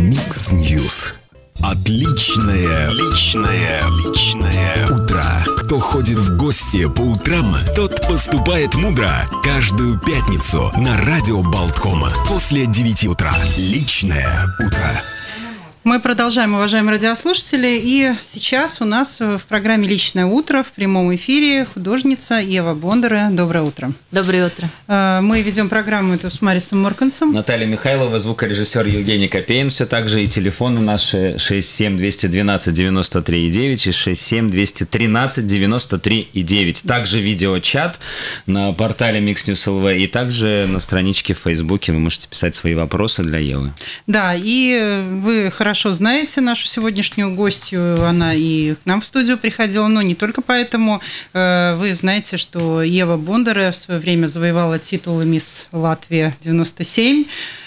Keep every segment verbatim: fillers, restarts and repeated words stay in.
Микс Ньюс. Отличное, личное, личное утро. Кто ходит в гости по утрам, тот поступает мудро. Каждую пятницу на радио Болткома после девяти утра. Личное утро. Мы продолжаем, уважаемые радиослушатели, и сейчас у нас в программе «Личное утро» в прямом эфире художница Ева Бондаре. Доброе утро. Доброе утро. Мы ведем программу эту с Марисом Моркансом. Наталья Михайлова, звукорежиссер Евгений Копейн. Все так же и телефоны наши шесть семь двести двенадцать девяносто три девять и шесть семь двести тринадцать девяносто три девять. Также видеочат на портале Mix News точка эл ви и также на страничке в Фейсбуке вы можете писать свои вопросы для Евы. Да, и вы хорошо Хорошо знаете нашу сегодняшнюю гостью, она и к нам в студию приходила, но не только поэтому. Вы знаете, что Ева Бондаре в свое время завоевала титулы «Мисс Латвия девяносто семь»,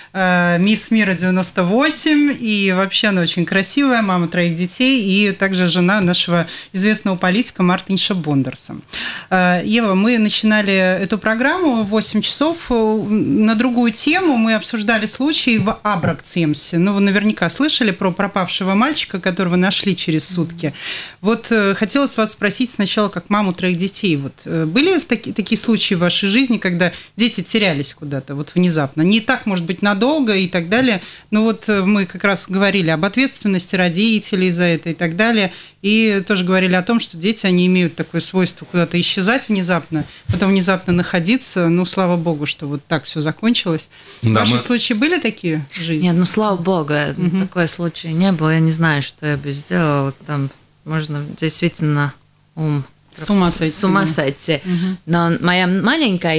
«Мисс Мира девяносто восемь», и вообще она очень красивая, мама троих детей, и также жена нашего известного политика Мартинша Бондарса. Ева, мы начинали эту программу в восемь часов на другую тему, мы обсуждали случай в Абракцемсе. Ну, вы наверняка слышали про пропавшего мальчика, которого нашли через сутки. Вот хотелось вас спросить сначала, как маму троих детей. Вот, были таки, такие случаи в вашей жизни, когда дети терялись куда-то вот внезапно? Не так, может быть, надолго, долго и так далее. Но вот мы как раз говорили об ответственности родителей за это и так далее. И тоже говорили о том, что дети, они имеют такое свойство куда-то исчезать внезапно, потом внезапно находиться. Ну, слава богу, что вот так все закончилось. Да, Ваши мы... случаи были такие в жизни? Нет, ну, слава богу, угу. такой случай не было. Я не знаю, что я бы сделала. Там можно действительно ум С ума сойти. С ума сойти. Угу. Но моя маленькая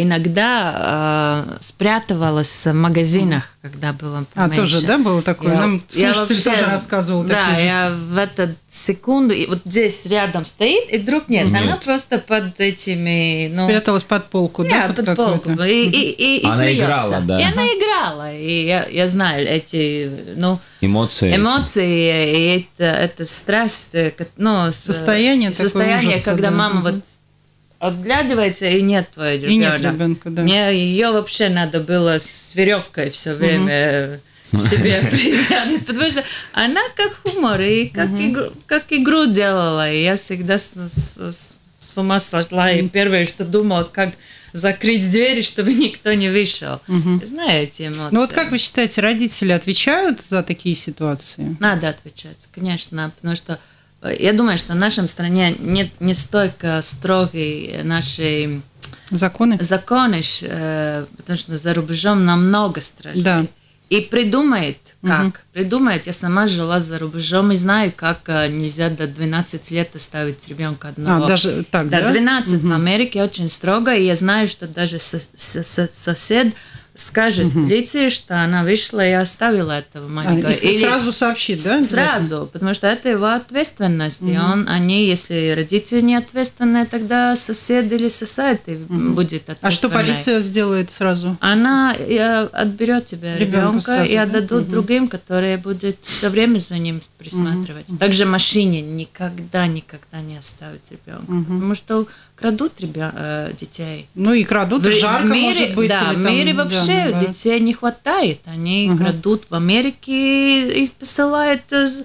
иногда э, спрятывалась в магазинах, когда была А, меньше. тоже, да, было такое? Я, Нам я слушатель вообще, тоже рассказывал да, такие же. я в эту секунду, и вот здесь рядом стоит, и вдруг нет, нет. она просто под этими... Ну, спряталась под полку, yeah, да? под, под полку. И, и, и, и она смеется. играла, да. И она играла. И я, я знаю эти... Ну, Эмоции. Эмоции, и это, это страсть, ну, состояние, состояние ужаса, когда да. мама угу. вот отглядывается, и нет твоего ребенка. И нет ребенка, да. Мне ее вообще надо было с веревкой все время угу. себе притянуть, потому что она как хумор, и как, угу. игру, как игру делала, и я всегда с, с, с ума сошла, и первое, что думала, как закрыть двери, чтобы никто не вышел. Угу. Знаете эмоции. Ну вот как вы считаете, родители отвечают за такие ситуации? Надо отвечать, конечно, потому что я думаю, что в нашей стране нет не столько строгие наши законы, законы, потому что за рубежом намного строже. Да. И придумает, как. Угу. Придумает. Я сама жила за рубежом и знаю, как нельзя до двенадцати лет оставить ребенка одного. А, даже так, до да? двенадцати угу. в Америке очень строго, и я знаю, что даже сос- сос- сосед скажет угу. полиции, что она вышла и оставила этого маленького. А, и Или сразу сообщит, да? Сразу, потому что это его ответственность. Угу. И он, они, если родители не ответственные, тогда сосед или сосед угу. будет ответственный. А что полиция сделает сразу? Она отберет тебя ребенка и отдадут да? другим, которые будут все время за ним присматривать. Угу. Также машине никогда, никогда не оставить ребенка, угу. потому что крадут ребят, э, детей. Ну и крадут, в, жарко в мире, может быть. Да, или в там, мире вообще да, детей да. не хватает. Они угу. крадут в Америке и посылают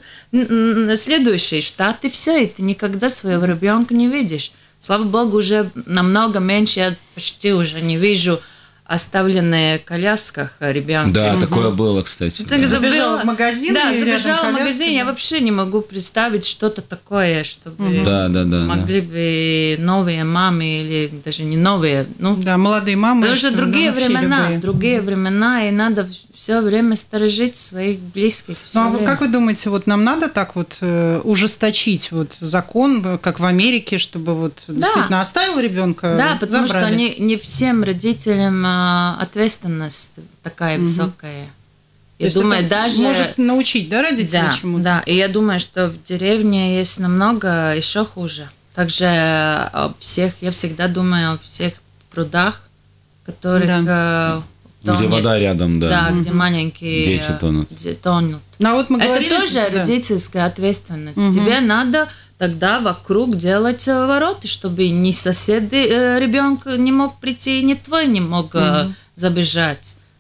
на следующие штаты. Все, и ты никогда своего ребенка не видишь. Слава богу, уже намного меньше, я почти уже не вижу оставленные в колясках ребенка. Да, угу. такое было, кстати. Так да. Забежал в магазин. Да, и забежал в магазин. Да. Я вообще не могу представить что-то такое, чтобы угу. да, да, да, могли да. бы новые мамы или даже не новые. Ну, да, молодые мамы. Потому что, что другие да, времена, любые. другие времена, и надо все время сторожить своих близких. Ну, а время. как вы думаете, вот нам надо так вот э, ужесточить вот закон, как в Америке, чтобы вот да. действительно оставил ребенка? Да, потому забрали. что не, не всем родителям а, ответственность такая угу. высокая. Я То думаю, даже может научить, да, родителей да, чему-то? Да, и я думаю, что в деревне есть намного еще хуже. Также о всех, я всегда думаю о всех прудах, которых да. Тонет. Где вода рядом, да. Да, угу. где маленькие дети тонут. тонут. Ну, а вот мы Это говорили, тоже да. родительская ответственность. Угу. Тебе надо тогда вокруг делать ворота, чтобы ни соседи, ребенок не мог прийти, ни твой не мог угу. забежать.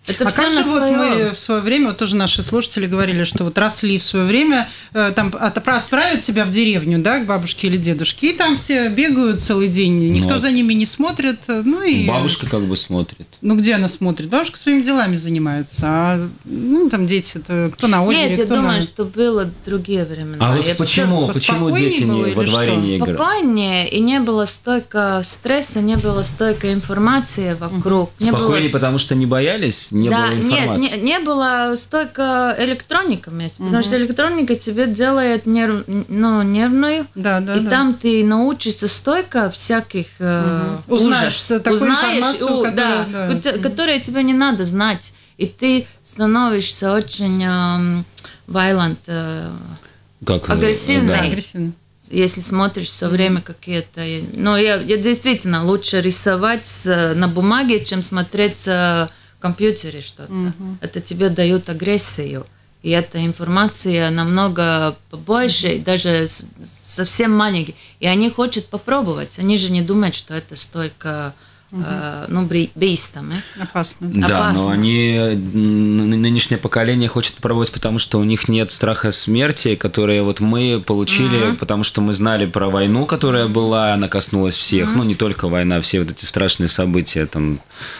Это а все как же на вот своем. мы в свое время, вот тоже наши слушатели говорили, что вот росли в свое время, э, там отправят себя в деревню, да, к бабушке или дедушке, и там все бегают целый день, никто Ну, за ними не смотрит, ну и... Бабушка как бы смотрит. Ну, где она смотрит? Бабушка своими делами занимается, а ну, там дети-то, кто на озере, Нет, я кто думаю, на... что было другие времена. А вот Я почему, всё почему поспокойнее дети было не или во дворе что? не играют? Спокойнее, и не было столько стресса, не было столько информации вокруг. Не Спокойнее, было... потому что не боялись, не да, было информации. Нет, не, не было столько электроника вместе, потому что электроника тебе делает нерв, ну, нервную, Да, да, и да. там ты научишься столько всяких э, Угу. Узнаешь ужасов. такую Узнаешь, информацию, у- которая- да, да. кот- которая тебе не надо знать, и ты становишься очень эм, violent, э, Как, э, агрессивный. да. Агрессивно. если смотришь все время какие-то... Но я, я действительно лучше рисовать с- на бумаге, чем смотреть в компьютере что-то. Мгм. Это тебе дает агрессию. И эта информация намного побольше, и даже с- совсем маленькие. И они хотят попробовать. Они же не думают, что это столько э, ну, бри- бейстом. э. Опасно. Да, Опасно. но они, н- нынешнее поколение хочет попробовать, потому что у них нет страха смерти, которые вот мы получили, потому что мы знали про войну, которая была, она коснулась всех, ну не только война, все вот эти страшные события там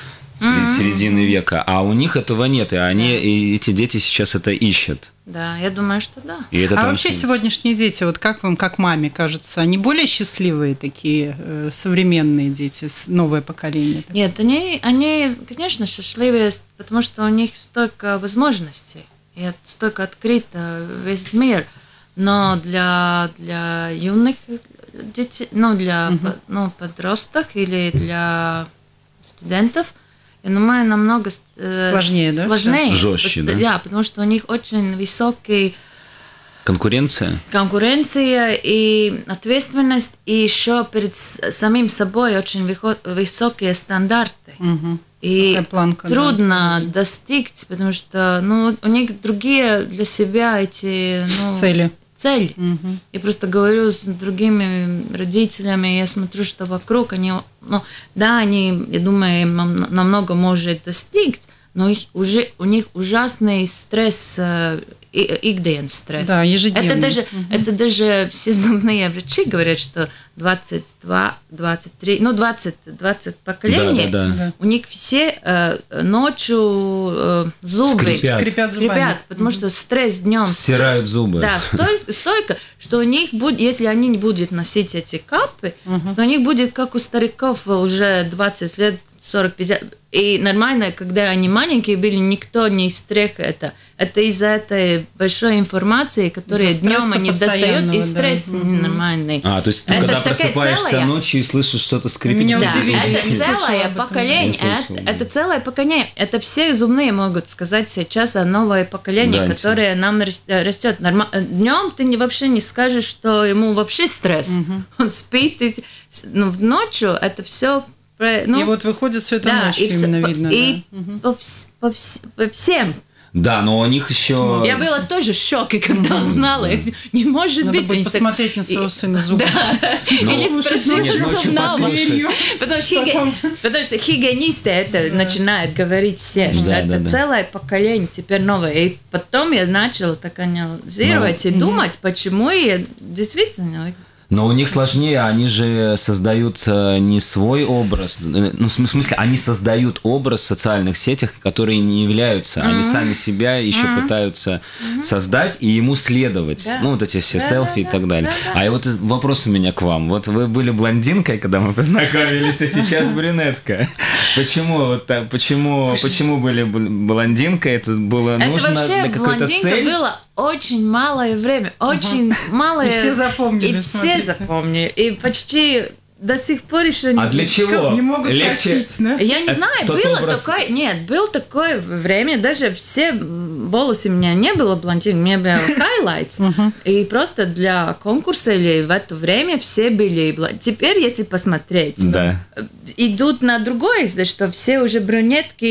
с- середины века, а у них этого нет, и они, и эти дети сейчас это ищут. Да, я думаю, что да. И это А там вообще все- сегодняшние дети, вот как вам, как маме кажется, они более счастливые такие э, современные дети, с- новое поколение? Нет, они, они, конечно, счастливые, потому что у них столько возможностей, и от- столько открыто весь мир. Но для, для юных детей, ну, для по- ну, подростков или для студентов, я думаю, намного э, Сложнее, да, сложнее. Жестче, да? Да, потому что у них очень высокий конкуренция. конкуренция и ответственность, и еще перед с- самим собой очень вихо- высокие стандарты. Мгм. И Высокая планка, да. трудно достичь, потому что ну, у них другие для себя эти ну, Цели. цели. Мгм. Я просто говорю с другими родителями, я смотрю, что вокруг они, ну, да, они, я думаю, нам- намного может достичь, но их уже, у них ужасный стресс, э, и- икденс стресс. Да, ежедневный. Это даже, это даже все зубные врачи говорят, что двадцать два, двадцать три, ну двадцать, двадцать поколений, Да, да, да. Да. у них все э, ночью э, зубы Скрипят. Скрипят зубами. скрипят, потому что стресс днем Стирают зубы. да, столь- столько, что у них будет, если они не будут носить эти капы, то у них будет, как у стариков, уже двадцать лет, сорок пятьдесят. И нормально, когда они маленькие были, никто не стриг это. Это из-за этой большой информации, которая Из-за днем стресса они достают, постоянного, и да. стресс Мгм. ненормальный. А, то есть ты Это когда такая просыпаешься целая- ночью и слышишь что-то скрипит. Меня Да, удивительно. это Не слышала целое об этом. поколение, Не слышал, это, да. это целое поколение, это все зубные могут сказать сейчас о новое поколение, Да, которое нам рас- растет. Днем ты не, вообще не скажешь, что ему вообще стресс, он спит, и, ну, в ночью это все, ну, И вот выходит все это да, ночью и всё- именно по- видно. и да. Мгм. по, вс- по вс- по всем. Да, но у них еще... Я была тоже в шоке, когда узнала. Не может Надо быть. будет они так- посмотреть на своего и- сына зубы. Да. Или Слушать спросить, ночью что ночью снова. послушать. Потому что, Что хиги- там? потому что хигиенисты это начинают говорить все, что Да, это да, да. целое поколение теперь новое. И потом я начала так анализировать Ну, и думать, почему я действительно... Но у них сложнее, они же создают э, не свой образ, э, ну, в см- в смысле, они создают образ в социальных сетях, которые не являются, они сами себя еще пытаются создать и ему следовать. Да. Ну, вот эти все Да, селфи и да, так далее. да, да. А и вот вопрос у меня к вам. Вот вы были блондинкой, когда мы познакомились, а сейчас брюнетка. Почему вот так? Почему, почему были бл- блондинкой? Это было Это нужно вообще для какой-то блондинка цели? было очень малое время, очень малое. И все запомнили, И все смотрите. запомнили. И почти до сих пор еще А для чего? Не могут Легче- простить, да? Я не Это знаю, тот было образ- такое, нет, было такое время, даже все м, волосы у меня не было блондин, у меня был хайлайтс, и просто для конкурса или в это время все были блондины. Теперь, если посмотреть, Да. э, идут на другое, да, что все уже брюнетки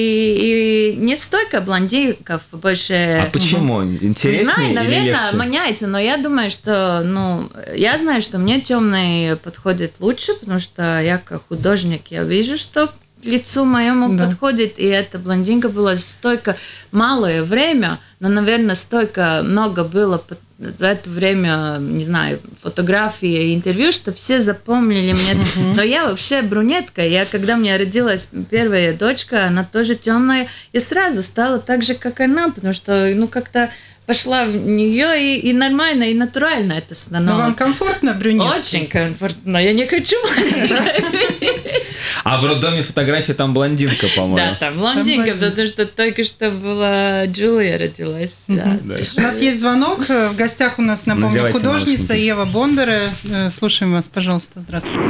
и не столько блондинков, больше... А почему? Не Интереснее знаю, или наверное, легче? меняется, но я думаю, что, ну, я знаю, что мне темный подходит лучше, потому что я как художник, я вижу, что к лицу моему Да. подходит, и эта блондинка была столько малое время, но, наверное, столько много было в это время, не знаю, фотографии, интервью, что все запомнили меня. Но я вообще брюнетка. Я, когда у меня родилась первая дочка, она тоже темная, я сразу стала так же, как она, потому что, ну, как-то пошла в нее, и, и нормально, и натурально это становилось. Но вам комфортно, брюнетка? Очень комфортно. Я не хочу. А в роддоме фотографии там блондинка, по-моему. Да, там блондинка, блондинка. потому что только что была Джулия родилась. Да. У нас есть звонок. В гостях у нас, напомню, Надевайте художница наушники. Ева Бондаре. Э, Слушаем вас, пожалуйста. Здравствуйте.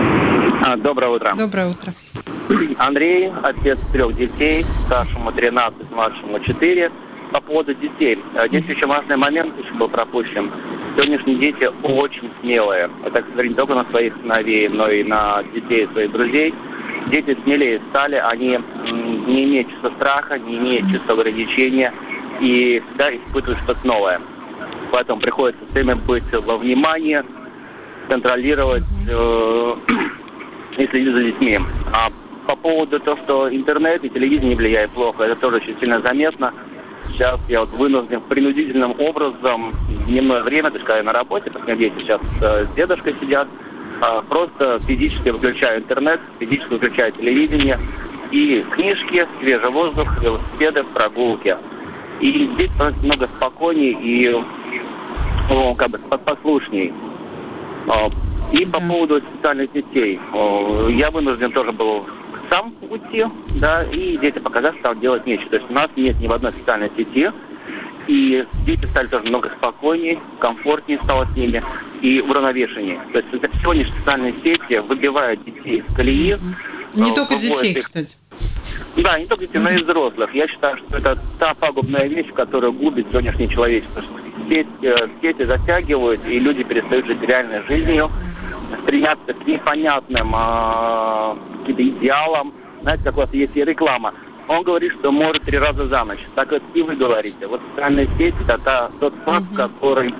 А, Доброе утро. Доброе утро. Андрей, отец трех детей, старшему тринадцать, младшему четыре. По поводу детей. А, Здесь еще важный момент еще был пропущен. Сегодняшние дети очень смелые. Это, кстати, не только на своих сыновей, но и на детей своих друзей. Дети смелее стали, они м, не имеют чувства страха, не имеют чувства ограничения и всегда испытывают что-то новое. Поэтому приходится все время быть во внимании, контролировать э, и следить за детьми. А по поводу того, что интернет и телевидение влияет плохо, это тоже очень сильно заметно. Сейчас я вот вынужден принудительным образом в дневное время, то есть когда я на работе, потому что дети сейчас э, с дедушкой сидят, э, просто физически выключаю интернет, физически выключаю телевидение, и книжки, свежий воздух, велосипеды, прогулки. И здесь становится много спокойнее и ну, как бы послушней. Э, И по поводу социальных сетей. Э, Я вынужден тоже был сам уйти, да, и дети показали, что там делать нечего. То есть у нас нет ни в одной социальной сети, и дети стали тоже много спокойнее, комфортнее стало с ними и уравновешеннее. То есть сегодняшние социальные сети выбивают детей из колеи. Не э, только выводят детей, их- кстати. Да, не только детей, но и взрослых. Я считаю, что это та пагубная вещь, которая губит сегодняшнее человечество. Сети, э, сети затягивают, и люди перестают жить реальной жизнью, стремятся к непонятным э, каким-то идеалам. Знаете, как у вас есть и реклама. Он говорит, что может три раза за ночь. Так вот и вы говорите. Вот социальные сети – это та, тот факт, uh-huh. который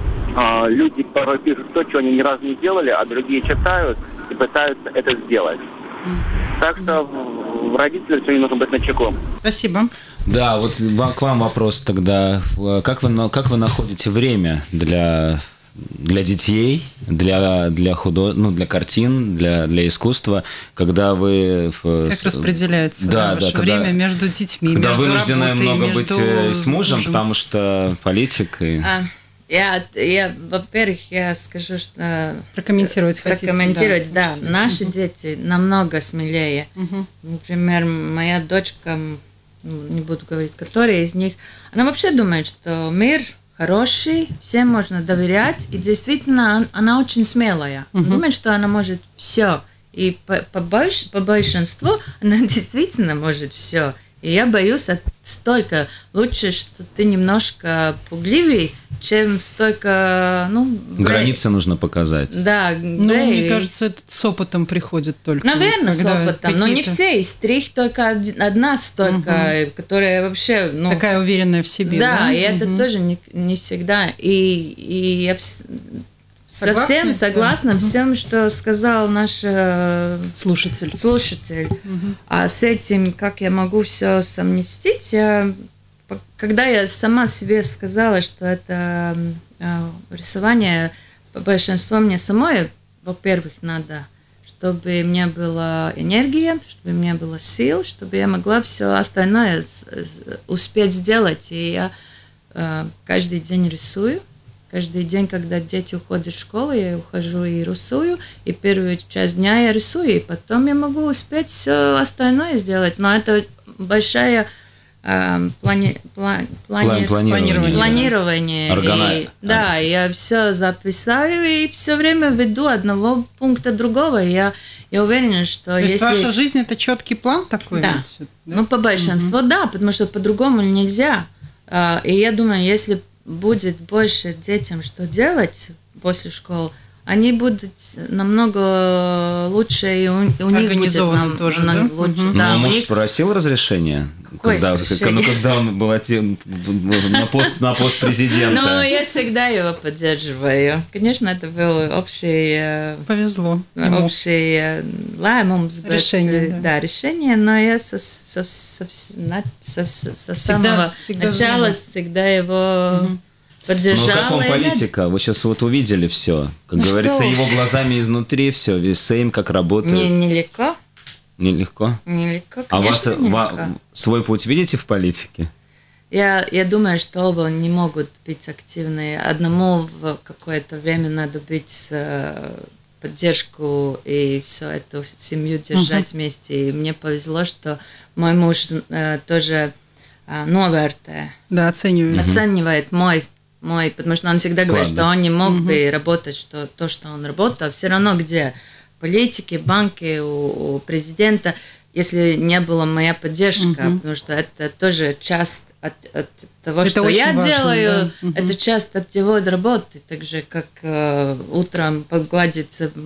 э, люди порой пишут то, чего они ни разу не делали, а другие читают и пытаются это сделать. Uh-huh. Так что в родителям все нужно быть начеку. Спасибо. Да, вот вам- к вам вопрос тогда. Как вы, на- как вы находите время для, для детей, для, для, худо... ну, для картин, для, для искусства, когда вы... в- Как распределяется Да, ваше да, когда- время между детьми, Когда между вынуждены работой, много между быть э, с мужем, мужем. потому что политик и... А, Я, я, во-первых, я скажу, что... Прокомментировать хотите? Прокомментировать, да. слушайте. Наши дети намного смелее. Мгм. Например, моя дочка, ну, не буду говорить, которая из них, она вообще думает, что мир хороший, всем можно доверять, и действительно он- она очень смелая. Она думает, что она может все. И по, по, больш- по большинству она действительно может все. И я боюсь от столько. Лучше, что ты немножко пугливый, чем столько, ну... Границы нужно показать. Да, Ну, грей. мне кажется, это с опытом приходит только. Наверное, с когда опытом, но не какие-то- все. Из трех только один- одна столько, которая вообще, ну... Такая уверенная в себе. да, Да, и это Мгм. тоже не, не всегда. И, и я вс- Согласны? совсем Да. согласна Мгм. всем, что сказал наш э, Слушатель. слушатель. А с этим, как я могу все совместить, я, по- когда я сама себе сказала, что это э, рисование, по большинству мне самой, во-первых, надо, чтобы у меня была энергия, чтобы у меня было сил, чтобы я могла все остальное с- с- успеть сделать. И я э, каждый день рисую. Каждый день, когда дети уходят в школу, я ухожу и рисую, и первую часть дня я рисую, и потом я могу успеть все остальное сделать. Но это большая э, плани, пла- плани- План- планирование. планирование. Органа- И, да, я все записаю и все время веду одного пункта другого. И Я, я уверена, что То есть если... ваша жизнь – это четкий план такой? Да. вот всё, да? Ну, по большинству, да, потому что по-другому нельзя. А, И я думаю, если будет больше детям что делать после школы, они будут намного лучше, и у, и у них будет Организованным нам, тоже, нам да? лучше. Мгм. Да, Но у муж них- спросил разрешения когда, когда, ну, когда он был один, на пост, на пост президента. Ну, я всегда его поддерживаю. Конечно, это был общий... Повезло. Общий лаймумс. Решение, да. Да, решение, но я со, со, со, со, со, со самого всегда, начала всегда его... Угу. Поддержала. Ну, как вам политика? Вы сейчас вот увидели все. Как ну говорится, его глазами изнутри все, весь сейм как работает. Не, нелегко. Нелегко? Нелегко, конечно, А вас нелегко. Ва, свой путь видите в политике? Я, я думаю, что оба не могут быть активны. Одному в какое-то время надо быть поддержку и всю эту семью держать uh-huh. вместе. И мне повезло, что мой муж тоже новертē. Да, оценивает. Uh-huh. Оценивает мой мой, потому что он всегда говорит, Ладно. что он не мог Угу. бы работать, что то, что он работал, все равно где политики, банки, у, у президента, если не была моя поддержка, угу. потому что это тоже часть от, от того, это что я важно, делаю, да. угу. это часть от его работы, так же, как э, утром погладить э,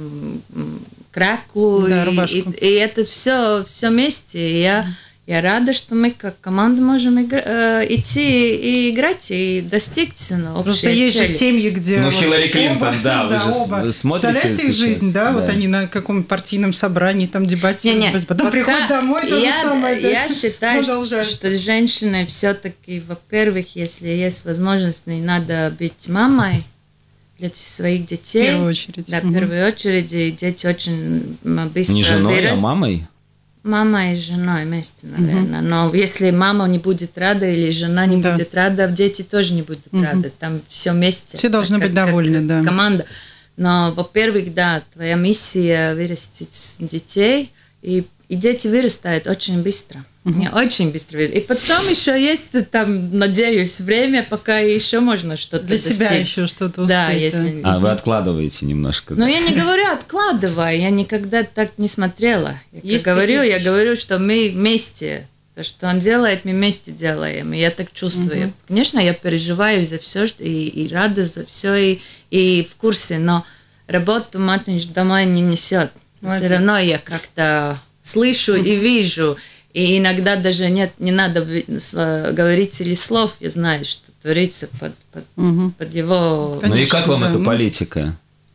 краклу, да, и, и, и это все, все вместе, и я... Я рада, что мы как команда можем игра- э, идти и играть, и достичь ну, общей Просто есть цели. же семьи, где... Ну, вот Хиллари Клинтон, оба, да, вы да, же оба. вы смотрите Представляете их сейчас? жизнь, да? да? Вот они на каком-то партийном собрании там дебатируют, Не, не, потом приходят домой, то я, же самое я считаю, что, что женщины все-таки, во-первых, если есть возможность, не надо быть мамой для своих детей. В первую очередь. Да, в первую очередь, и дети очень быстро Не женой, вырастут. а мамой? Мама и жена вместе, наверное. Uh-huh. Но если мама не будет рада или жена не да. будет рада, дети тоже не будут uh-huh. рады. Там все вместе. Все должны как, быть довольны, как, да. Команда. Но, во-первых, да, твоя миссия вырастить детей, и, и дети вырастают очень быстро. Uh-huh. Не, очень быстро. И потом еще есть, там, надеюсь, время, пока еще можно что-то для достичь. Для себя еще что-то успеть. Да, если... А вы откладываете немножко. Но я не говорю откладывай, я никогда так не смотрела. Я говорю, я говорю, что мы вместе. То, что он делает, мы вместе делаем. И я так чувствую. Uh-huh. Конечно, я переживаю за все, и, и рада за все, и, и в курсе, но работу Мартинш домой не несет. Молодец. Все равно я как-то слышу uh-huh. и вижу. И иногда даже нет, не надо говорить или слов, я знаю, что творится под, под, угу. под его... Конечно, ну и как вам да, эта ну... политика?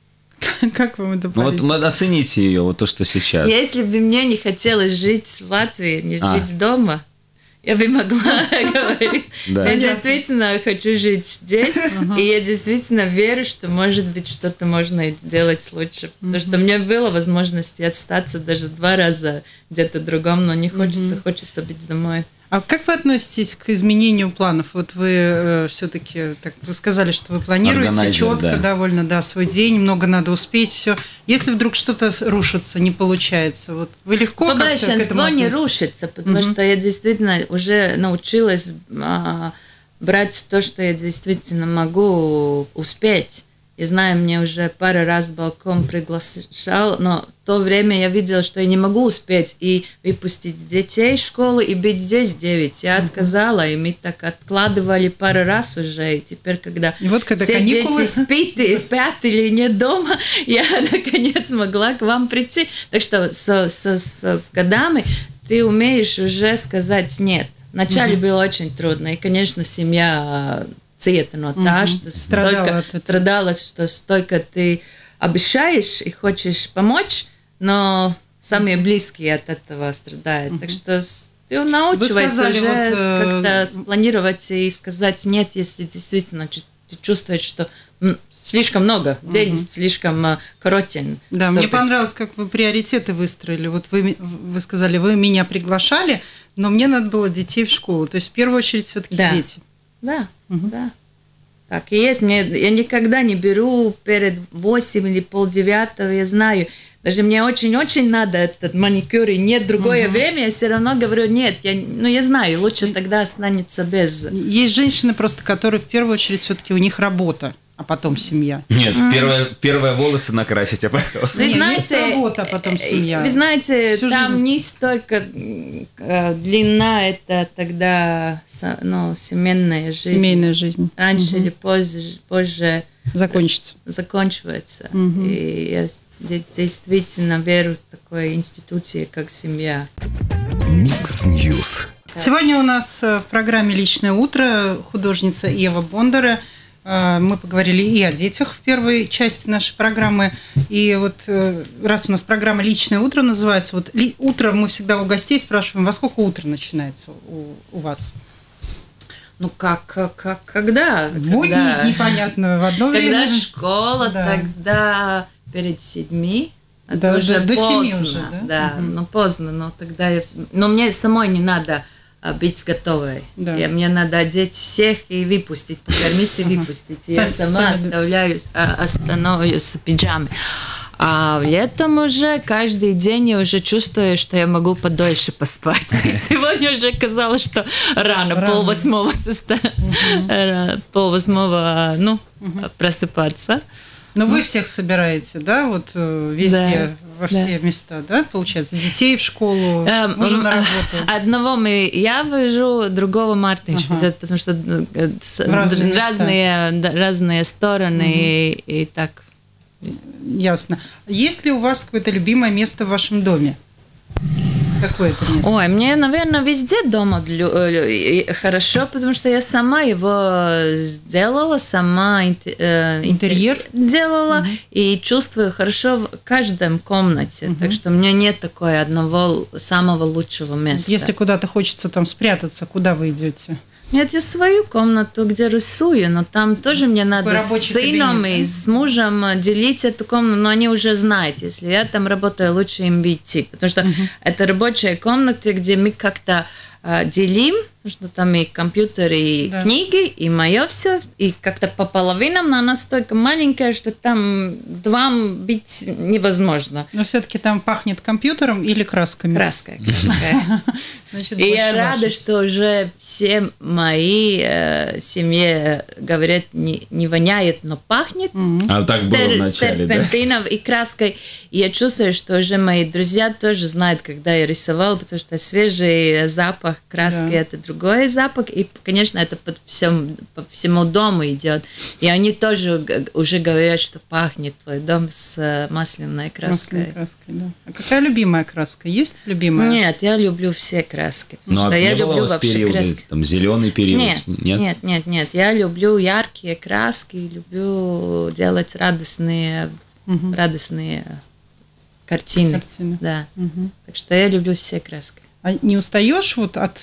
Как вам эта политика? Ну вот оцените ее, вот то, что сейчас. Если бы мне не хотелось жить в Латвии, не а. жить дома, я бы могла говорить. Да. Я действительно хочу жить здесь, uh-huh. и я действительно верю, что, может быть, что-то можно делать лучше. Uh-huh. Потому что мне было возможность остаться даже два раза где-то другом, но не хочется, uh-huh. хочется быть домой. А как вы относитесь к изменению планов? Вот вы э, все-таки, так вы сказали, что вы планируете четко, да. довольно, да, свой день, много надо успеть, все. Если вдруг что-то рушится, не получается, вот вы легко как-то к этому относитесь? Большинство не рушится, потому mm-hmm. что я действительно уже научилась а, брать то, что я действительно могу успеть. Я знаю, мне уже пару раз балкон приглашал, но в то время я видела, что я не могу успеть и выпустить детей в школу и быть здесь в девять. Я отказала, и мы так откладывали пару раз уже. И теперь, когда, и вот, когда все каникулы... дети спят, и спят или нет дома, я наконец могла к вам прийти. Так что с, с, с, с годами ты умеешь уже сказать «нет». Вначале mm-hmm. было очень трудно, и, конечно, семья... цвета, но та, угу. что страдала, столько, страдала, что столько ты обещаешь и хочешь помочь, но самые близкие от этого страдают. Угу. Так что ты научиваешься уже вот, э... как-то спланировать и сказать нет, если действительно ты чувствуешь, что слишком много, день угу. слишком коротен. Да, мне понравилось, как вы приоритеты выстроили. Вот вы, вы сказали, вы меня приглашали, но мне надо было детей в школу. То есть в первую очередь все-таки да. дети. Да, угу. да. Так и есть. Мне, я никогда не беру перед восемь или полдевятого, я знаю. Даже мне очень-очень надо этот маникюр, и нет другое угу. время, я все равно говорю, нет, я, ну я знаю, лучше тогда останется без. Есть женщины просто, которые в первую очередь все-таки у них работа, а потом семья. Нет, mm. первое, первое волосы накрасить, а потом... Вы знаете, есть работа, а потом семья. Вы знаете, всю там жизнь. Не столько длина, это тогда ну, семейная жизнь. Семейная жизнь. Раньше угу. или позже, позже закончится. Заканчивается. Угу. И я действительно верю в такой институции, как семья. Микс Ньюс. Сегодня у нас в программе «Личное утро» художница Ева Бондара. Мы поговорили и о детях в первой части нашей программы. И вот раз у нас программа «Личное утро» называется, вот утром мы всегда у гостей спрашиваем, во сколько утро начинается у, у вас? Ну, как, как когда? Будет когда, непонятно. В одно время... Когда школа, да. Тогда перед седьми. Это да, уже до, поздно. до семи уже, да? Да, угу. ну поздно, но тогда я... Но мне самой не надо быть готовой. Да. Я, мне надо одеть всех и выпустить, покормить и выпустить. Ага. Я сами, сама сами оставляюсь, остановлюсь в пиджаме. А летом уже каждый день я уже чувствую, что я могу подольше поспать. Сегодня уже казалось, что рано, рано. полвосьмого, угу. полвосьмого, ну, угу. просыпаться. Но вы всех собираете, да, вот везде, да, во все да. места, да, получается, детей в школу, эм, уже на работу. Одного мы, я вожу, другого Мартин ага. везет, потому что разные, разные, разные стороны угу. и, и так. Ясно. Есть ли у вас какое-то любимое место в вашем доме? Какое это место? Ой, мне, наверное, везде дома хорошо, потому что я сама его сделала, сама э, интерьер делала угу. и чувствую хорошо в каждом комнате. Угу. Так что у меня нет такого одного самого лучшего места. Если куда-то хочется там спрятаться, куда вы идете? Нет, я свою комнату, где рисую, но там тоже мне надо с сыном кабинет, и да? с мужем делить эту комнату, но они уже знают, если я там работаю, лучше им идти, потому что uh-huh. это рабочая комната, где мы как-то э, делим, потому что там и компьютер, и да. книги, и мое все, и как-то по половинам, но она настолько маленькая, что там двум быть невозможно. Но все-таки там пахнет компьютером или красками? Краской, краской. Значит, и я рада, что уже все мои э, семье говорят, не, не воняет, но пахнет. Mm-hmm. А так было в начале, да? И краской. И я чувствую, что уже мои друзья тоже знают, когда я рисовала, потому что свежий запах краски да. это другой запах. И, конечно, это по всем, по всему дому идет. И они тоже уже говорят, что пахнет твой дом с масляной краской. Масляной краской, да. А какая любимая краска? Есть любимая? Нет, я люблю все краски. Ну, а я не люблю было у вас периоды, краски. Там, зеленый период? Нет, нет, нет, нет, нет. Я люблю яркие краски, люблю делать радостные, угу. радостные картины. картины. Да. Угу. Так что я люблю все краски. А не устаешь вот от,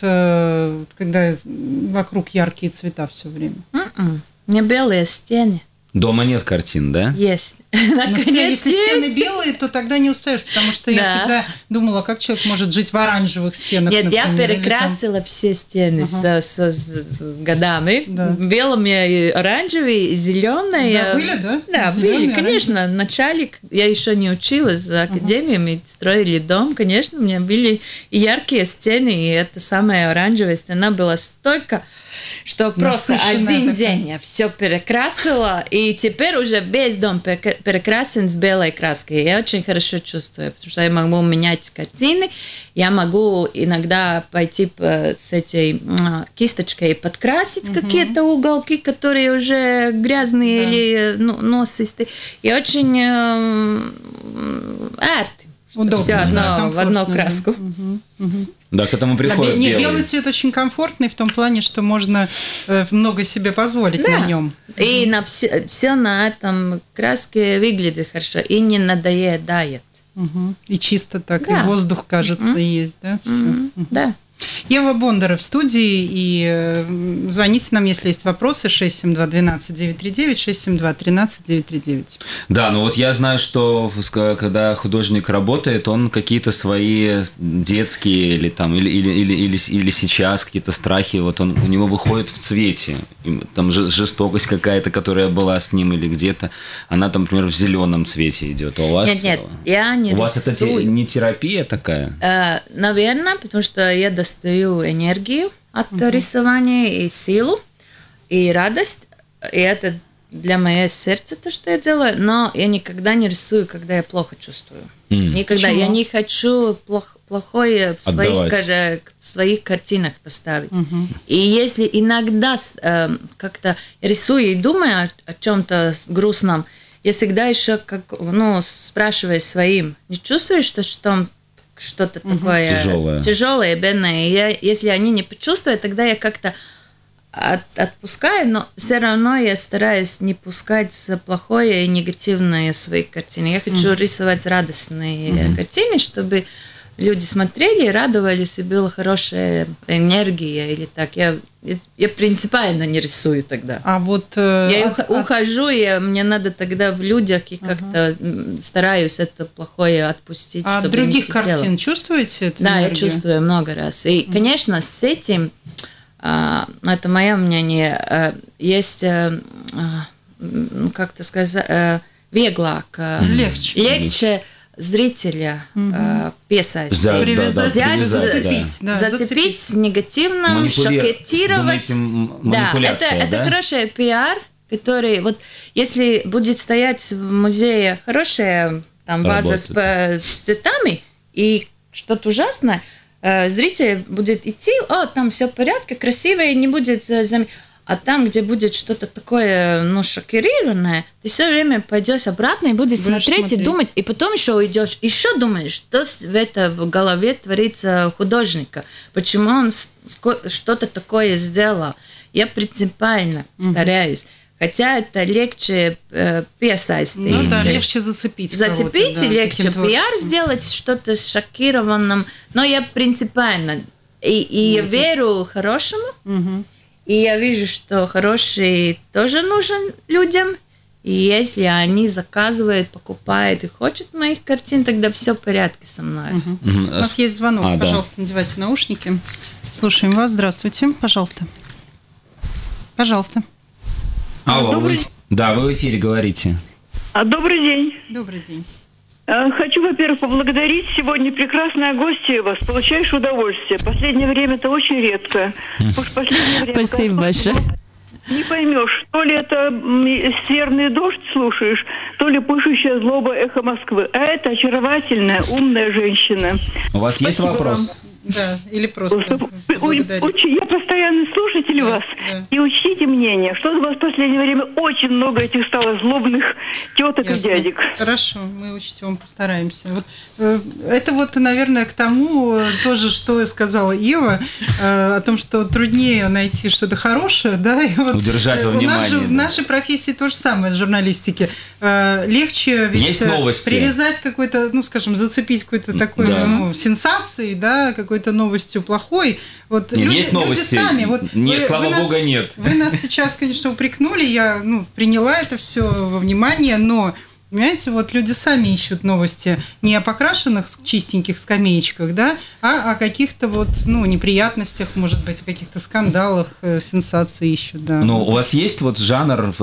когда вокруг яркие цвета все время? Mm-mm. У меня белые стены. Дома нет картин, да? Есть. Но если стены белые, то тогда не устаешь, потому что да. я всегда думала, как человек может жить в оранжевых стенах. Нет, например, я перекрасила там... все стены ага. с, с, с, с годами. Да. Белыми, и оранжевые, и зеленые. Да, были, да? Да, зеленые, были, конечно. Оранжевые. В начале я еще не училась за академией, ага. мы строили дом, конечно, у меня были и яркие стены, и эта самая оранжевая стена была столько... что просто один такая. День я все перекрасила, и теперь уже весь дом перекрасен с белой краской. Я очень хорошо чувствую, потому что я могу менять картины, я могу иногда пойти с этой кисточкой и подкрасить угу. какие-то уголки, которые уже грязные да. или ну, носистые. И очень арт. Удобно, все одно, да, в одну краску. Угу, угу. Да, к этому приходит да, белый. Белый цвет очень комфортный в том плане, что можно э, много себе позволить да. на нем. И угу. на все, все на этом краске выглядит хорошо и не надоедает. Угу. И чисто так, да. и воздух, кажется, угу. есть, да? Все. Угу. Угу. Да. Ева Бондара в студии, и звоните нам, если есть вопросы, шесть семь два двенадцать девять три девять, шесть семь два тринадцать девять три девять. Да, ну вот я знаю, что когда художник работает, он какие-то свои детские или там, или, или, или, или, или сейчас какие-то страхи, вот он, у него выходит в цвете, там жестокость какая-то, которая была с ним или где-то, она там, например, в зеленом цвете идет, а у вас... Нет, нет, я не У вас это те, не терапия такая? Э, наверное, потому что я достаю энергию от uh-huh. рисования и силу, и радость. И это для моего сердца то, что я делаю. Но я никогда не рисую, когда я плохо чувствую. Mm. Никогда. Почему? Я не хочу плох, плохое в своих, в своих картинах поставить. Uh-huh. И если иногда э, как-то рисую и думаю о, о чем-то грустном, я всегда еще как, ну, спрашиваю своим, не чувствуешь, что, что что-то угу. такое тяжелое, тяжелое, бедное. И я, если они не почувствуют, тогда я как-то от, отпускаю, но все равно я стараюсь не пускать плохое и негативное в свои картины. Я хочу угу. рисовать радостные угу. картины, чтобы люди смотрели, радовались, и была хорошая энергия или так. Я, я, я принципиально не рисую тогда. А вот э, я от, ухожу, от... и мне надо тогда в людях и как-то uh-huh. стараюсь это плохое отпустить. А чтобы других не картин чувствуете эту Да, энергию? я чувствую много раз. И, uh-huh. конечно, с этим, э, это мое мнение, э, есть, э, э, как-то сказать, э, веглак, э, легче. легче зрителя угу. э, писать. Да, взять, да, да, зацепить, да. зацепить, зацепить негативным, шокировать. Да, это, это да? хороший пиар, который вот если будет стоять в музее хорошая там ваза с, с цветами и что-то ужасное, э, зритель будет идти, о, там все в порядке, красиво, и не будет зам... А там, где будет что-то такое, ну, шокированное, ты все время пойдешь обратно и будешь, будешь смотреть, смотреть и думать, и потом еще уйдешь, еще думаешь, что в это в голове творится художника, почему он что-то такое сделал. Я принципиально угу. стараюсь. Хотя это легче э, писать. Ну да, легче зацепить. Зацепить да, и легче пиар сделать, что-то шокированным. Но я принципиально. И, и угу. я верю хорошему. Угу. И я вижу, что хороший тоже нужен людям. И если они заказывают, покупают и хотят моих картин, тогда все в порядке со мной. Угу. Угу. У нас есть звонок. А, пожалуйста, да. надевайте наушники. Слушаем вас. Здравствуйте. Пожалуйста. Пожалуйста. Алло, вы... Да, вы в эфире говорите. Добрый день. Добрый день. Хочу, во-первых, поблагодарить. Сегодня прекрасная гостья у вас. Получаешь удовольствие. Последнее время это очень редко. Уж последнее время, спасибо большое. Не поймешь, то ли это северный дождь слушаешь, то ли пышущая злоба эхо Москвы. А это очаровательная, умная женщина. У вас спасибо есть вопрос? Вам. Да, или просто Уч, я постоянный слушатель да, вас. Да. И учтите мнение, что у вас в последнее время очень много этих стало злобных теток Ясно. И дядек. Хорошо, мы учтем, постараемся. Вот, э, это вот, наверное, к тому тоже, что сказала Ева, э, о том, что труднее найти что-то хорошее, да, и вот удержать во внимании. У нас же да. в нашей профессии то же самое, в журналистике. Э, легче ведь есть новости. Привязать какой-то, ну, скажем, зацепить какой-то такой да. ну, сенсацией, да, какой какой-то новостью плохой. Вот люди, есть новости, люди сами. Вот не, вы, слава вы богу, нас, нет. Вы нас сейчас, конечно, упрекнули, я ну, приняла это все во внимание, но, понимаете, вот люди сами ищут новости не о покрашенных чистеньких скамеечках, да, а о каких-то вот, ну, неприятностях, может быть, о каких-то скандалах, сенсации ищут, да. Но у вас есть вот жанр,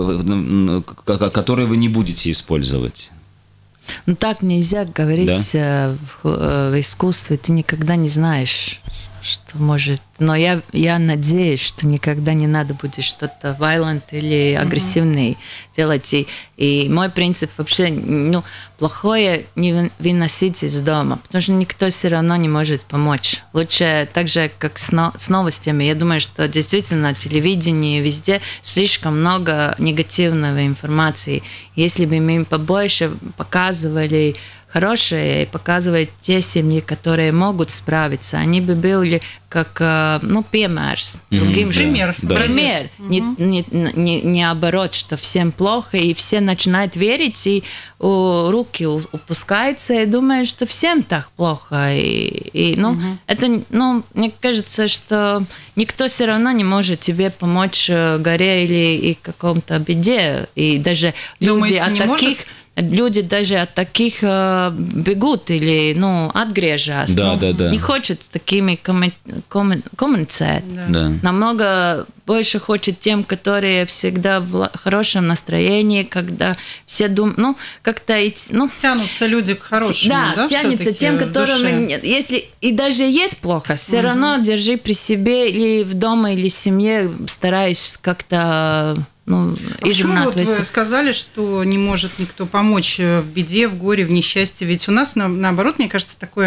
который вы не будете использовать? Ну, так нельзя говорить да? в, в искусстве. Ты никогда не знаешь, что может... Но я, я надеюсь, что никогда не надо будет что-то violent или агрессивное mm-hmm. делать. И, и мой принцип вообще, ну, плохое не выносить из дома, потому что никто все равно не может помочь. Лучше так же, как с, но, с новостями. Я думаю, что действительно телевидение везде слишком много негативной информации. Если бы мы побольше показывали хорошие и показывать те семьи, которые могут справиться, они бы были как, ну, пример другим. Mm-hmm. Пример. Да. Пример. Mm-hmm. Не, не, не, не наоборот, что всем плохо, и все начинают верить, и у, руки упускаются, и думают, что всем так плохо. И, и, ну, mm-hmm. это, ну, мне кажется, что никто все равно не может тебе помочь в горе или и каком-то беде. И даже люди Думаете, от таких... Может? Люди даже от таких э, бегут или, ну, отгрежаются. Да, ну, да, да. Не хочет с такими комму- комму- коммуницировать. Да. Да. Намного больше хочет тем, которые всегда в хорошем настроении, когда все думают, ну, как-то... Ну, тянутся люди к хорошему, да? Да, тянется тем, которым... Если и даже есть плохо, все угу. равно держи при себе или в дома, или в семье, стараясь как-то... Ну, а почему вот вы сказали, что не может никто помочь в беде, в горе, в несчастье? Ведь у нас, наоборот, мне кажется, такое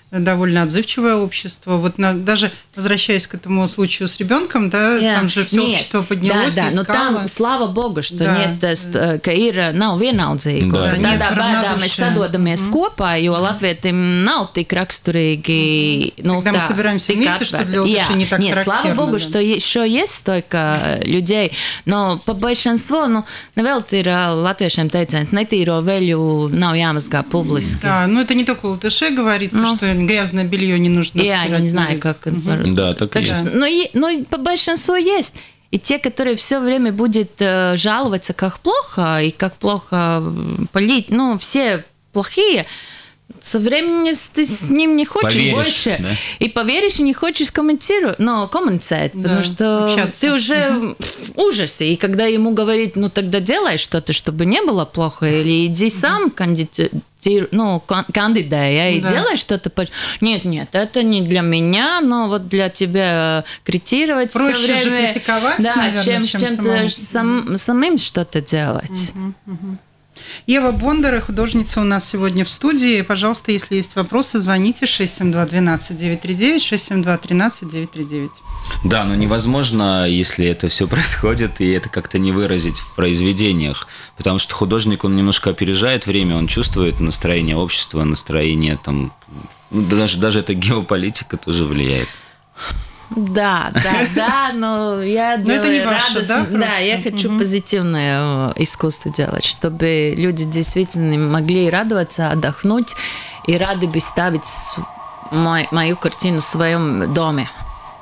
довольно отзывчивое общество. Вот на, даже возвращаясь к этому случаю с ребенком, да, yeah. там же все нет. общество поднялось, да, да, искало. Но там, слава Богу, что да. нет, ka ir nav vienaldzīgu. Да. Tādā veidā mēs sadodamies mm. kopā, jo latvietiem nav tik raksturīgi. Ну, Когда tā, мы собираемся вместе, что для латышей не так нет, характерно. Слава Богу, да. что еще есть столько людей, но по большинству, ну, nevēl ir latviešiem teiciens, netīro veļu nav jāmazgā publiski. Да, но это не только у латышей говорится, ну, что грязное белье не нужно я стирать. Я не знаю, как это. Угу. Да, так, так есть. Что, но, но по большинству есть. И те, которые все время будут э, жаловаться, как плохо, и как плохо полить, ну, все плохие, со временем ты с ним не хочешь поверишь, больше. Да? И поверишь, и не хочешь комментировать, но комментировать, да, потому что общаться. Ты уже угу. в ужасе. И когда ему говорит, ну, тогда делай что-то, чтобы не было плохо, или иди угу. сам кандидат. Ну, кандидат, и да. делай что-то. Нет, нет, это не для меня, но вот для тебя критировать проще все время. Проще же критиковать, да, наверное, чем, чем, чем самому. Сам, самим что-то делать. Угу, угу. Ева Бондар, художница у нас сегодня в студии. Пожалуйста, если есть вопросы, звоните шесть семь два один два девять три девять, шесть семь два один три девять три девять. Да, но невозможно, если это все происходит, и это как-то не выразить в произведениях, потому что художник, он немножко опережает время, он чувствует настроение общества, настроение там, ну, даже, даже эта геополитика тоже влияет. Да, да, да, но я но это не ваше, радостно, да, да, я хочу угу. позитивное искусство делать, чтобы люди действительно могли радоваться, отдохнуть и рады бы ставить мой, мою картину в своем доме.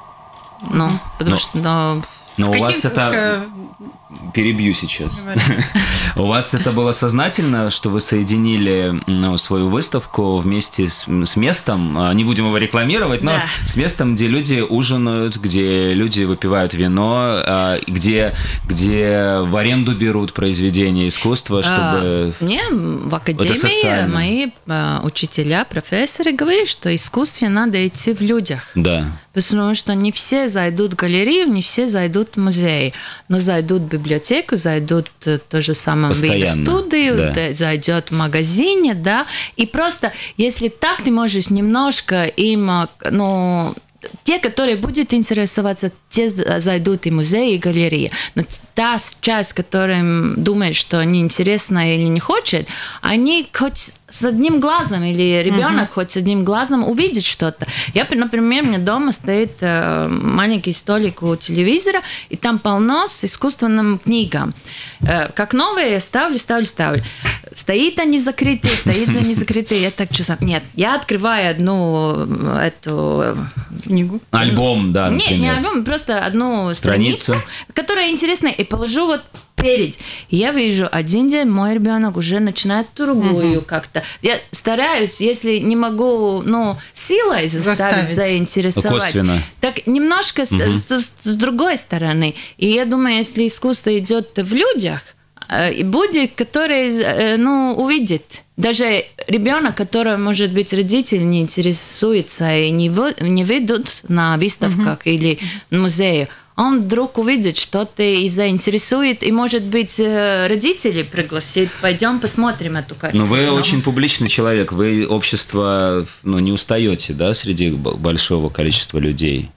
Ну, угу. потому но, что... Но, но у вас это... Перебью сейчас. У вас это было сознательно, что вы соединили ну, свою выставку вместе с, с местом, не будем его рекламировать, но да. с местом, где люди ужинают, где люди выпивают вино, где, где в аренду берут произведения искусства, чтобы... А, мне в академии мои а, учителя, профессоры говорят, что искусстве надо идти в людях. Да. Потому что не все зайдут в галерею, не все зайдут в музей, но зайдут в библиотеку, зайдут в то же самое в студию, да. зайдет в магазине, да, и просто, если так ты можешь немножко им, ну, те, которые будут интересоваться, те зайдут и в музей, и в галереи. Но та часть, которая думает, что неинтересно или не хочет, они хоть с одним глазом, или ребенок uh-huh. хоть с одним глазом увидит что-то. Я, например, у меня дома стоит маленький столик у телевизора, и там полно с искусственным книгам. Как новые я ставлю, ставлю, ставлю. Стоит они закрытые, стоит они закрытые. Я так чувствую. Нет, я открываю одну эту книгу. Альбом, да, например. Не, не альбом, просто одну страницу, страницу, которая интересная, и положу вот перед. И я вижу, один день мой ребенок уже начинает другую uh-huh. как-то. Я стараюсь, если не могу, ну, силой заставить, заставить. заинтересовать. Косвенно. Так немножко uh-huh. с, с, с другой стороны. И я думаю, если искусство идет в людях, будет, который, ну, увидит. Даже ребенок, который, может быть, родители не интересуются и не, не ведут на выставках uh-huh. или музее, он вдруг увидит что-то и заинтересует, и, может быть, родители пригласит, пойдем посмотрим эту картину. Но вы очень публичный человек, вы общество, ну, не устаете, да, среди большого количества людей?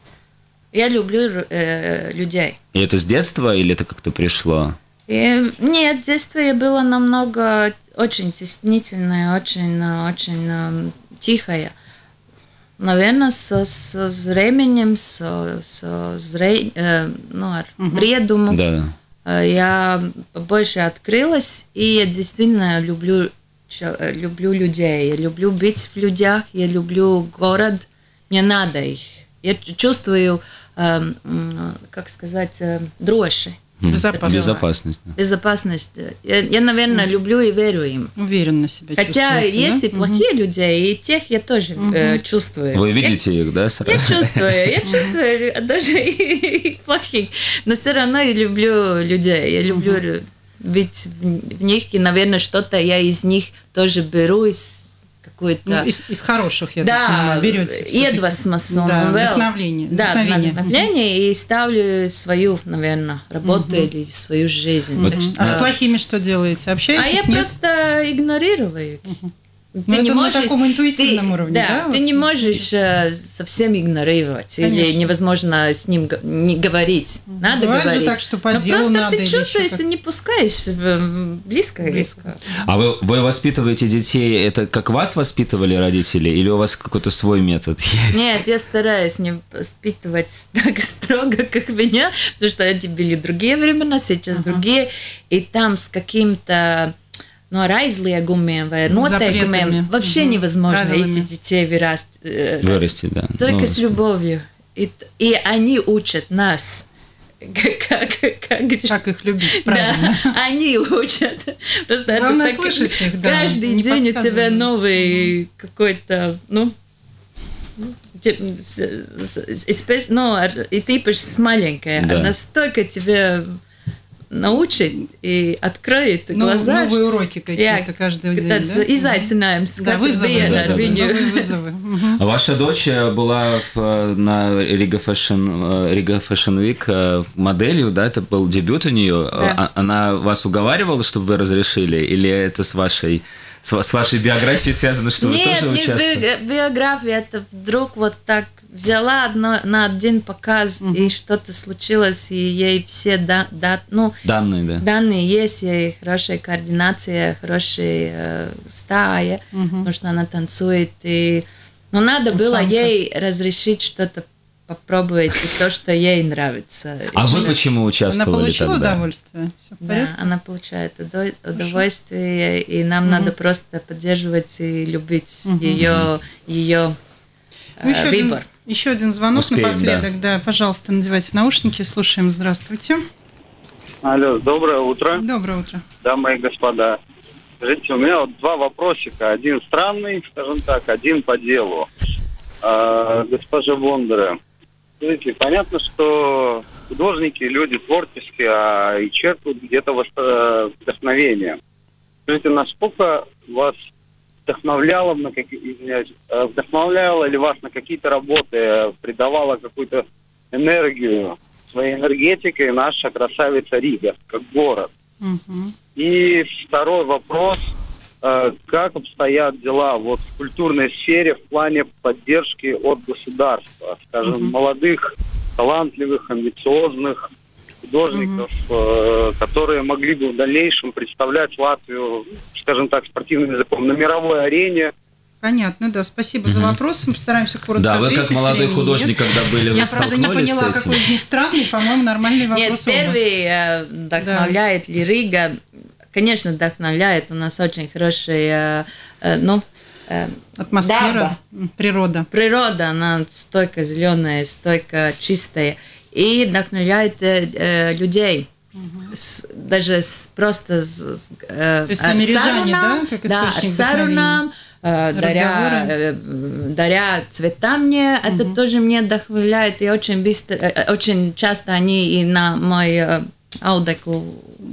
Я люблю э, людей. И это с детства или это как-то пришло? И, нет, в детстве я была намного очень стеснительная, очень, очень тихая. Наверное, со, со временем, со, со зре... э, ну, бредом да. я больше открылась, и я действительно люблю, люблю людей. Я люблю быть в людях, я люблю город, мне надо их. Я чувствую, э, как сказать, э, дрожь. Безопасность. Безопасность. Безопасность. Я, я, наверное, mm. люблю и верю им. Уверенно себя Хотя чувствуете, есть да? и плохие mm-hmm. людей, и тех я тоже mm-hmm. э, чувствую. Вы видите я, их, да, сразу? Я чувствую, я чувствую даже и плохих. Но все равно я люблю людей. Я люблю mm-hmm. быть в них, и, наверное, что-то я из них тоже беру из какой-то... Ну, из, из хороших, я да, так понимаю, берете. Iedvesmas, да, вдохновение. Да, вдохновение, вдохновение mm-hmm. и ставлю свою, наверное, работу mm-hmm. или свою жизнь. Mm-hmm. Что... А с плохими что делаете? Общаетесь? А я нет? просто игнорирую их. Mm-hmm. Ты Но не это можешь, на таком интуитивном ты, уровне, да? да? Ты вот? не можешь э, совсем игнорировать, Конечно. или невозможно с ним г- не говорить. Надо Бывает же говорить. так, что по Но делу просто надо ты или чувствуешь, еще как. и не пускаешь в- близко. Близко. А вы, вы воспитываете детей, это как вас воспитывали родители, или у вас какой-то свой метод есть? Нет, я стараюсь не воспитывать так строго, как меня, потому что эти были другие времена, сейчас другие, и там с каким-то no, ar aizliegumiem vai noteikumiem Запретами. вообще Мгм. невозможно Правилами. эти детей вырасти. э, Вырасти, да. Только Ну, с любовью. И, т- и они учат нас, как, как, как, Как их любить, правильно. да, они учат. Просто это Главное так- слышать их, да, каждый не день у тебя подсказывать. новый какой-то, ну, те- с- с- и спе- ну, ар- и ты пишешь с маленькой, Да. настолько тебя научит и откроет Ну, глаза. новые уроки какие-то Jā, каждый день, tāds да? izaicinājums Да, katru вызовы, dienu да, ar да, viņu. новые вызовы. Мгм. Ваша дочь была в- на Riga Fashion, Riga Fashion Week э, моделью, да, это был дебют у нее. Да. А- Она вас уговаривала, чтобы вы разрешили, или это с вашей, с ва- с вашей биографией связано, что вы Нет, тоже не с участвовали? би- биографией, это вдруг вот так взяла одно, на один показ, и что-то случилось, и ей все да, да, ну, Данные, да. данные есть, ей хорошая координация, хорошая э, стая, потому что она танцует, и... Но надо было Осанка. ей разрешить что-то попробовать, и то, что ей нравится. А вы почему Она участвовали получила тогда? удовольствие? Все в Да, порядке? она получает удо- удовольствие, и нам надо просто поддерживать и любить ее, ее Ну, еще, э, один, выбор. еще один звонок Успеем, напоследок. Да. Пожалуйста, надевайте наушники. Слушаем. Здравствуйте. Алло, доброе утро, Доброе утро. дамы и господа. Скажите, у меня вот два вопросика. Один странный, скажем так, один по делу. А, госпожа Бондара, скажите, понятно, что художники, люди творческие, а и черпают где-то вос- вдохновение. Скажите, насколько вас вдохновляло, на какие, извиняюсь, э, вдохновляло ли вас на какие-то работы, придавало какую-то энергию своей энергетикой наша красавица Рига, как город? Мгм. И второй вопрос. э, Как обстоят дела вот в культурной сфере в плане поддержки от государства? Скажем, Мгм. молодых, талантливых, амбициозных художников, э, которые могли бы в дальнейшем представлять Латвию, скажем так, спортивным языком на мировой арене. Понятно, да. Спасибо за вопрос. Мы постараемся коротко Да, вы ответить. как молодой Времени художник, нет. когда были, вы Я, правда, не столкнулись поняла, с этим? какой из них странный. По-моему, нормальный Нет, вопрос. оба. первый э, вдохновляет ли Рига? Конечно, вдохновляет. У нас очень хорошая, э, ну, э, Атмосфера, да, природа. природа, она стойко зеленая, стойко чистая. И вдохновляет э, э, людей. С- даже с- просто с, с, э, То есть сами рижане, сарунам, да, как да, источник сарунам, э, даря, Разговоры. э, даря цвета мне, это тоже мне вдохновляет, и очень быстро, э, очень часто они и на мой э, аудекл,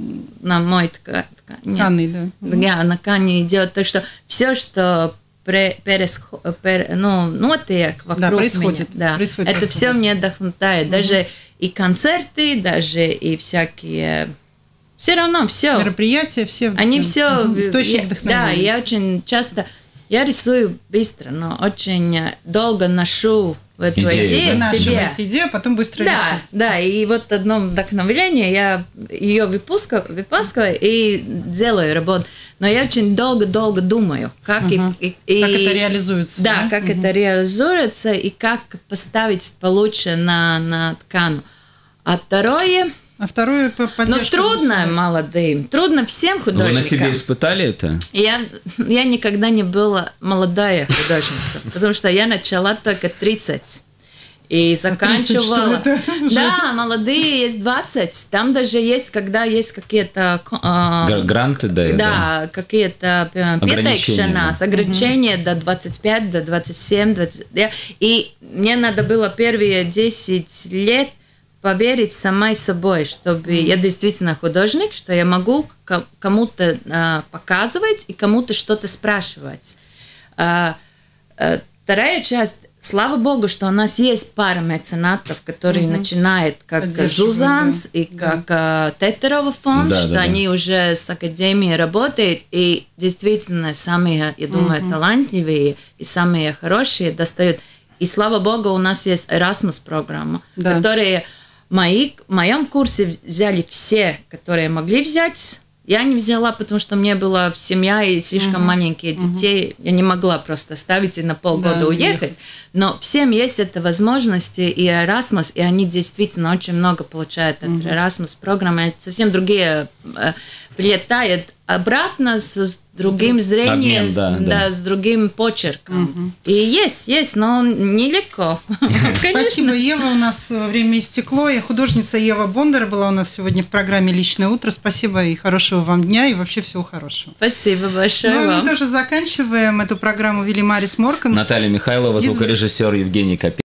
на мой тка, тка- нет, Тканый, да. да, на ткани идет, так что все, что пре- пересхо- пер- ну, notiek вокруг Да, происходит, меня, да, происходит это вокруг все вас. мне вдохновляет, даже и концерты, даже и всякие, все равно все. Мероприятия все. Они все... Источник Да, вдохновения. я очень часто... Я рисую быстро, но очень долго ношу в эту Идею, идею да? себе. Вынашиваете идею, а потом быстро Да, рисуете. да, и вот одно вдохновление, я ее выпускаю, выпускаю и делаю работу. Но я очень долго-долго думаю, как, Мгм. и, и- Как и- это реализуется. Да, как это реализуется и как поставить получше на, на ткань. А второе, А второе по ну поддержка трудно государства. молодым, трудно всем Вы на себе художникам. испытали это? Я, я никогда не была молодая художница, потому что я начала только тридцать. И заканчивала... тридцать, что это? Да, молодые есть двадцать. Там даже есть, когда есть какие-то... э, Гра- Гранты дают? да, какие-то э, Ограничения, да. с ограничения до двадцать пять, до двадцать семь, двадцать, да. И мне надо было первые десять лет поверить самой собой, чтобы я действительно художник, что я могу ко- кому-то э, показывать и кому-то что-то спрашивать. А, э, вторая часть слава богу, что у нас есть пара меценатов, которые угу. начинают как Зузанс да. и как да. Тетерова фонд, да, что да, они да. уже с академией работают, и действительно самые, я думаю, угу. талантливые и самые хорошие достают. И слава богу, у нас есть Erasmus программа, да. которые мои, в моем курсе взяли все, которые могли взять. Я не взяла, потому что мне была семья и слишком uh-huh. маленькие детей. Uh-huh. Я не могла просто оставить и на полгода да, уехать. Ехать. Но всем есть эта возможность, и Erasmus, и они действительно очень много получают от uh-huh. Erasmus программы. Совсем другие э, прилетают обратно с другим зрением, Обмен, да, с, да. Да, с другим почерком. Угу. И есть, есть, но нелегко. Спасибо, Ева. У нас время истекло. И художница Ева Бондар была у нас сегодня в программе «Личное утро». Спасибо и хорошего вам дня, и вообще всего хорошего. Спасибо большое ну, вам. Мы тоже заканчиваем. Эту программу вели Марис Морканс, Наталья Михайлова, звукорежиссер Евгений Копейн.